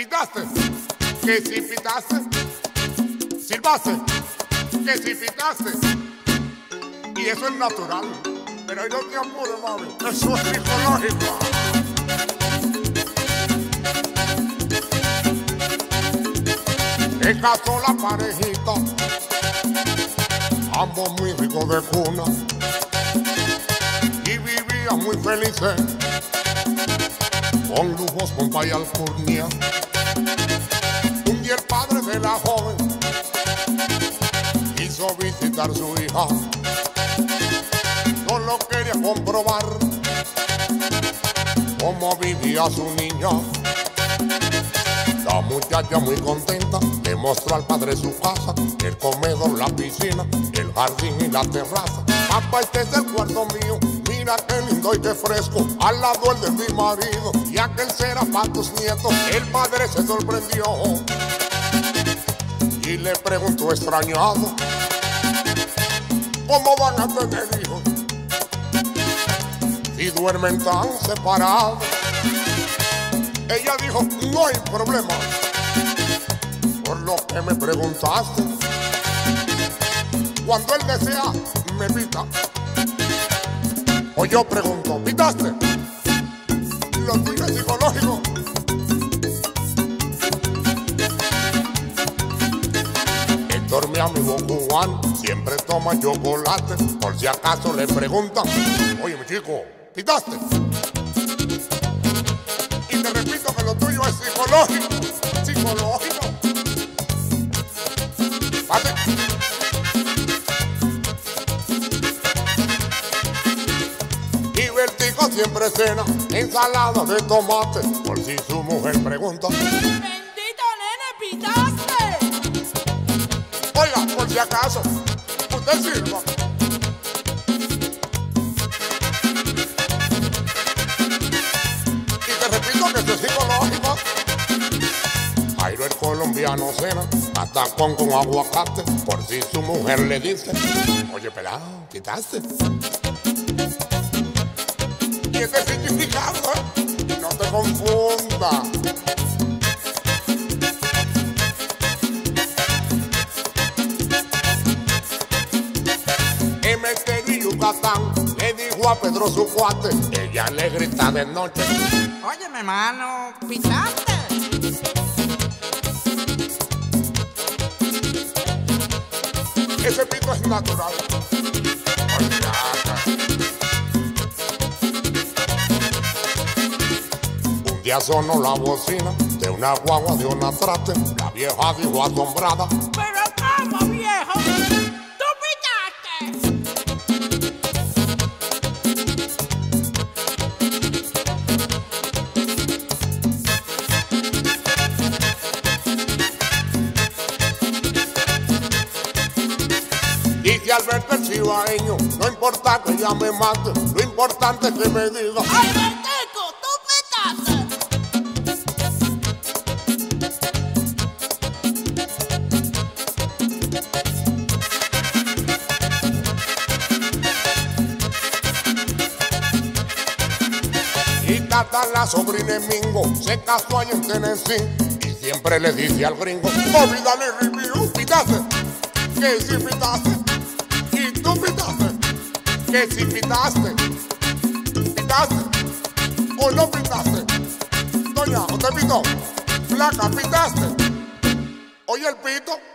pitaste, que si pitaste, silbaste, que si pitaste. Y eso es natural, pero no te apures, mami, eso es psicológico. Se casó la parejita, ambos muy ricos de cuna, y vivían muy felices, con lujos, pompa y alcurnia. Un día el padre de la joven quiso visitar a su hija, solo quería comprobar cómo vivía su niña. La muchacha muy contenta le mostró al padre su casa, el comedor, la piscina, el jardín y la terraza. Papá, este es el cuarto mío, mira qué lindo y qué fresco, al lado el de mi marido, y aquel será para tus nietos. El padre se sorprendió y le preguntó extrañado, ¿cómo van a tener hijos si duermen tan separados? Ella dijo, no hay problema, por lo que me preguntaste. Cuando él desea, me pita. O yo pregunto, ¿pitaste? Lo tuyo es psicológico. Héctor, mi amigo cubano, siempre toma chocolate. Por si acaso le preguntan, oye, mi chico, ¿pitaste? Y te repito que lo tuyo es psicológico. Psicológico. ¿Vale? Y Bertico siempre cena ensalada de tomate, por si su mujer pregunta, ¡bendito nene, pitaste! oiga, por si acaso, usted sirva. Y te repito que esto es psicológico. Jairo el colombiano cena patacón con aguacate, por si su mujer le dice, oye, pelado, ¿quitaste? Y este significado, no te confundas. En Esteli, Yucatán, le dijo a Pedro su cuate, ella le grita de noche, Óyeme, mano, ¿pitaste? ese pito es natural. Un día sonó la bocina de una guagua de una trate. La vieja dijo asombrada, ¿Pero cómo, viejo? ¿Tú pitaste? dice Alberto el cibaeño, no importa que ella me mate, lo importante es que me diga, ¡Ay, Bertico, tú pitaste! y Tata, la sobrina de Mingo, se casó allá en Tennessee, y siempre le dice al gringo, Bobby, dale review, ¿pitaste? Que si pitaste. Y tú pitaste. Que si pitaste. ¿Pitaste? ¿O no pitaste? Doña, ¿usted pitó? Flaca, ¿pitaste? Oye el pito.